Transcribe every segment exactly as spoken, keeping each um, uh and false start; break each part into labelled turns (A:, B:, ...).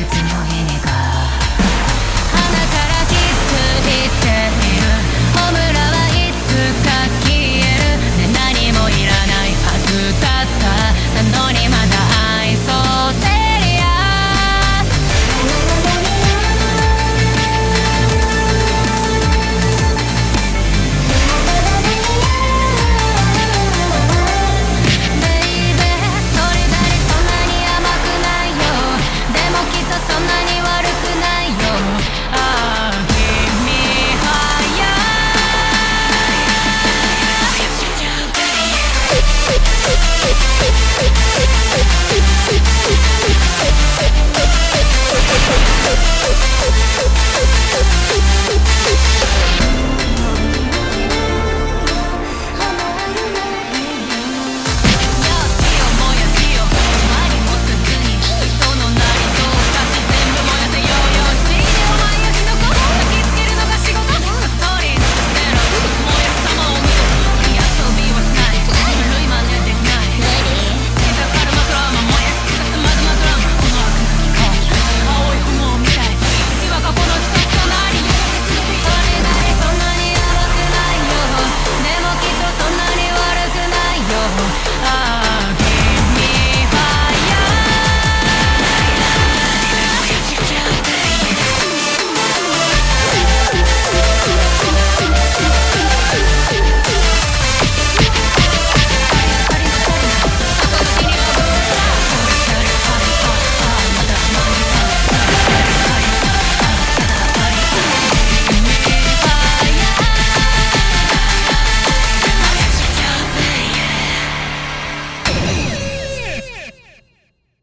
A: の日にか鼻からきついっていうオムラはいつか消える、ね、何もいらないはずだったなのにまだ愛そうセリアスベイベーそれなりそんなに甘くないよ、でもきっとそんなに悪くないよ。ああ君はや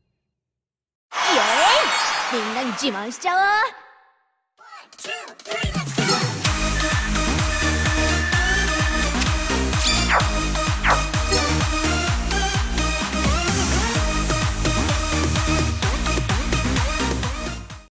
A: みんなに自慢しちゃおう。